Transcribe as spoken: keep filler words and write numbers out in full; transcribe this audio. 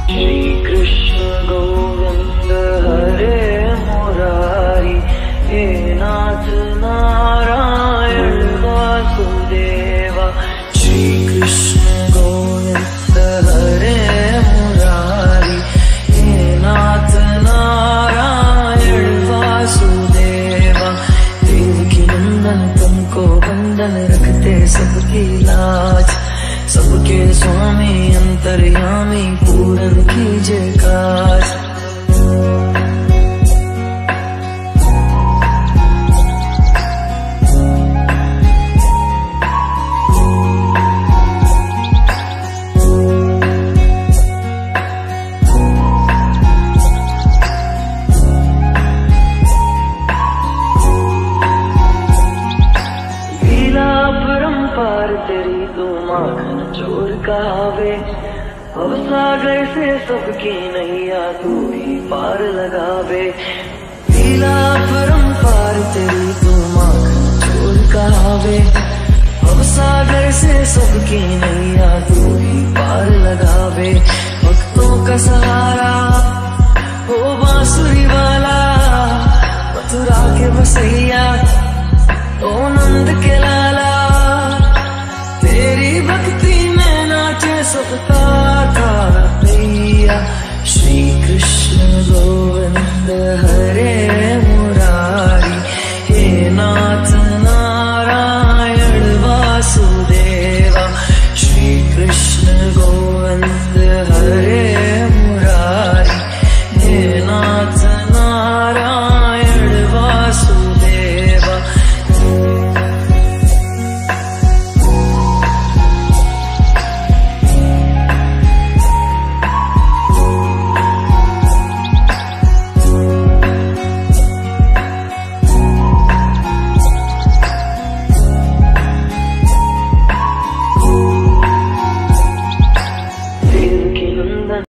श्री कृष्ण गोविंद हरे मुरारी, हे नाथ नारायण वासुदेवा। श्री कृष्ण गोविंद हरे मुरारी, हे नाथ नारायण वासुदेवा। देवकी नंदन तुमको बंधन रखते सबकी लाज, सबके स्वामी अंतर्यामी पूरन कीजिए काज। तेरी तू माखन चोर कहावे, अब सागर से सबकी नैया तू ही पार लगावे। लीला परंपार तेरी तू माखन चोर कहावे, अब सागर से सबकी नैया तू ही पार लगावे। भक्तों का सहारा हो बांसुरी वाला, मथुरा के बसैया ओ नंद के लाला। तेरी भक्ति में नाचे सबका था भैया। श्री कृष्ण गोविंद हरे